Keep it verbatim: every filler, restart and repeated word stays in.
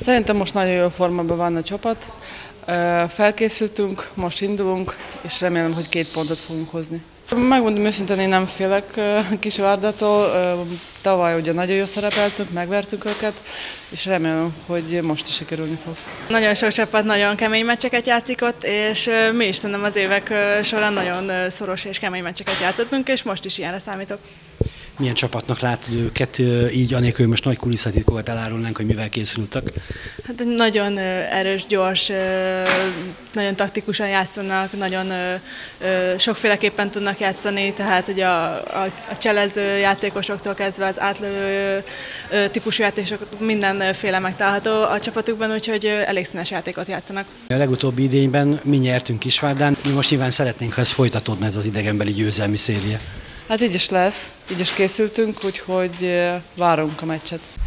Szerintem most nagyon jó formában van a csapat. Felkészültünk, most indulunk, és remélem, hogy két pontot fogunk hozni. Megmondom őszintén, én nem félek Kisvárdától. Tavaly ugye nagyon jól szerepeltünk, megvertünk őket, és remélem, hogy most is sikerülni fog. Nagyon sok csapat nagyon kemény meccseket játszik ott, és mi is szerintem az évek során nagyon szoros és kemény meccseket játszottunk, és most is ilyenre számítok. Milyen csapatnak látod őket, így anélkül, hogy most nagy kulisszatitkokat elárulnánk, hogy mivel készültek? Hát nagyon erős, gyors, nagyon taktikusan játszanak, nagyon sokféleképpen tudnak játszani, tehát ugye a, a, a cselező játékosoktól kezdve az átlövő típusú játékosok mindenféle megtalálható a csapatukban, úgyhogy elég színes játékot játszanak. A legutóbbi idényben mi nyertünk Kisvárdán, mi most nyilván szeretnénk, ha ez folytatódna, ez az idegenbeli győzelmi széria. Hát így is lesz, így is készültünk, úgyhogy várunk a meccset.